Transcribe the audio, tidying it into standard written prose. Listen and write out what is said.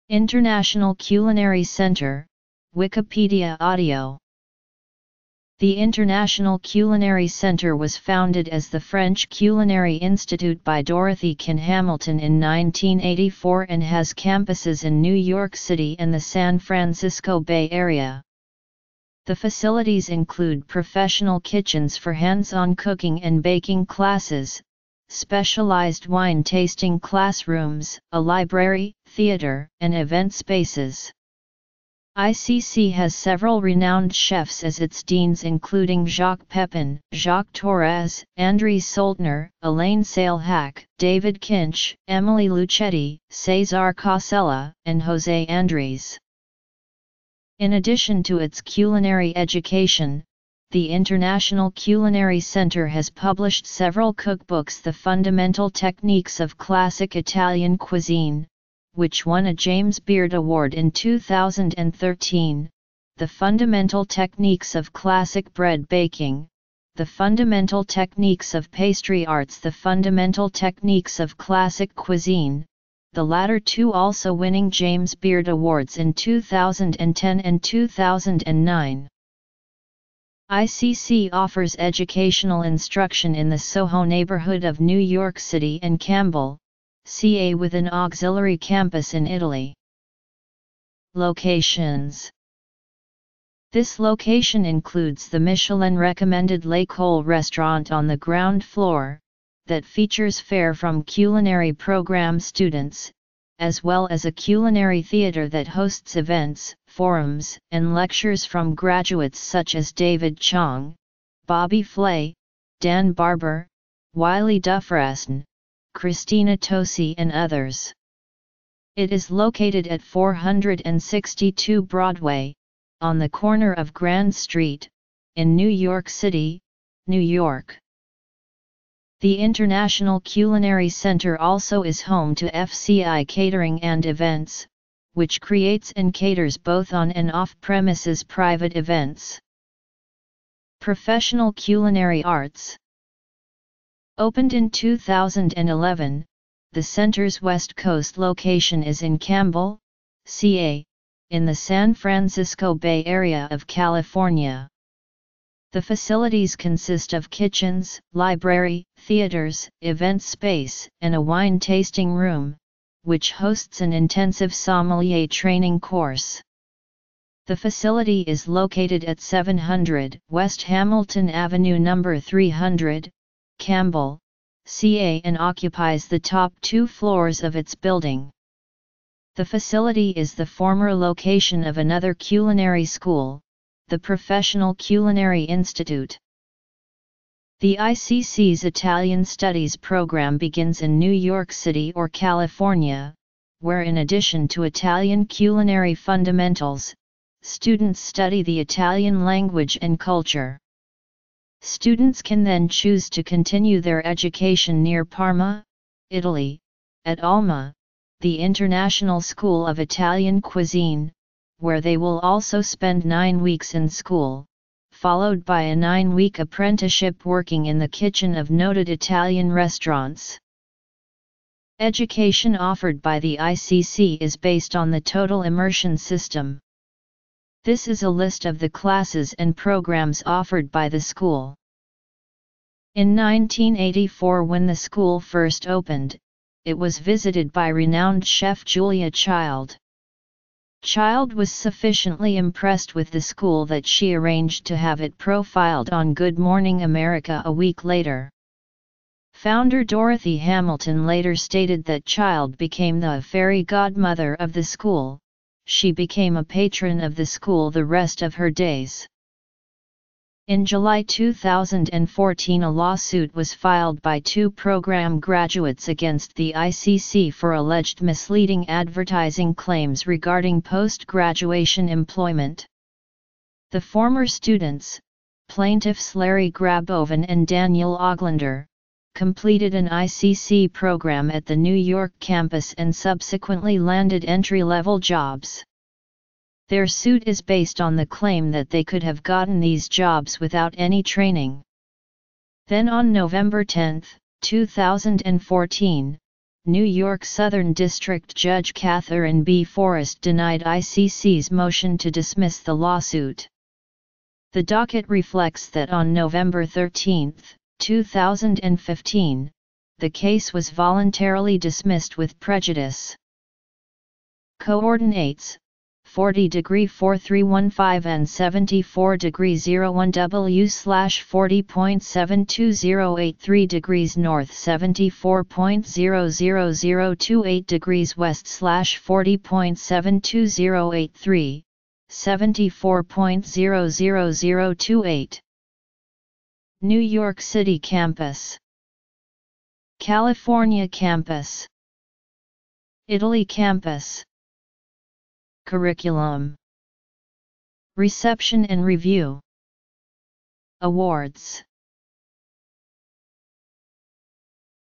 International Culinary Center, Wikipedia Audio. The International Culinary Center was founded as the French Culinary Institute by Dorothy Kin Hamilton in 1984 and has campuses in New York City and the San Francisco Bay Area. The facilities include professional kitchens for hands-on cooking and baking classes, specialized wine tasting classrooms, a library, theater, and event spaces. ICC has several renowned chefs as its deans including Jacques Pepin, Jacques Torres, Andries Soltner, Elaine Sailhac, David Kinch, Emily Luchetti, Cesar Casella, and Jose Andres. In addition to its culinary education, the International Culinary Center has published several cookbooks: The Fundamental Techniques of Classic Italian Cuisine, which won a James Beard Award in 2013, The Fundamental Techniques of Classic Bread Baking, The Fundamental Techniques of Pastry Arts, The Fundamental Techniques of Classic Cuisine, the latter two also winning James Beard Awards in 2010 and 2009. ICC offers educational instruction in the Soho neighborhood of New York City and Campbell, CA, with an auxiliary campus in Italy. Locations. This location includes the Michelin-recommended L'École restaurant on the ground floor, that features fare from culinary program students, as well as a culinary theater that hosts events, forums, and lectures from graduates such as David Chong, Bobby Flay, Dan Barber, Wiley Dufresne, Christina Tosi, and others. It is located at 462 Broadway, on the corner of Grand Street, in New York City, New York. The International Culinary Center also is home to FCI Catering and Events, which creates and caters both on and off-premises private events. Professional Culinary Arts. Opened in 2011, the center's West Coast location is in Campbell, CA, in the San Francisco Bay Area of California. The facilities consist of kitchens, library, theaters, event space, and a wine tasting room, which hosts an intensive sommelier training course. The facility is located at 700 West Hamilton Avenue No. 300, Campbell, CA, and occupies the top 2 floors of its building. The facility is the former location of another culinary school, the Professional Culinary Institute. The ICC's Italian Studies program begins in New York City or California, where in addition to Italian culinary fundamentals, students study the Italian language and culture. Students can then choose to continue their education near Parma, Italy, at Alma, the International School of Italian Cuisine, where they will also spend 9 weeks in school, followed by a 9-week apprenticeship working in the kitchen of noted Italian restaurants. Education offered by the ICC is based on the Total Immersion System. This is a list of the classes and programs offered by the school. In 1984, when the school first opened, it was visited by renowned chef Julia Child. Child was sufficiently impressed with the school that she arranged to have it profiled on Good Morning America a week later. Founder Dorothy Hamilton later stated that Child became the fairy godmother of the school. She became a patron of the school the rest of her days. In July 2014, a lawsuit was filed by 2 program graduates against the ICC for alleged misleading advertising claims regarding post-graduation employment. The former students, plaintiffs Larry Graboven and Daniel Oglander, completed an ICC program at the New York campus and subsequently landed entry-level jobs. Their suit is based on the claim that they could have gotten these jobs without any training. Then on November 10, 2014, New York Southern District Judge Catherine B. Forrest denied ICC's motion to dismiss the lawsuit. The docket reflects that on November 13, 2015, the case was voluntarily dismissed with prejudice. Coordinates: 40°4315 and 74°01W/40.72083 degrees north, 74.00028 degrees west/40.72083, 74.00028. New York City campus, California campus, Italy campus. Curriculum. Reception and review. Awards.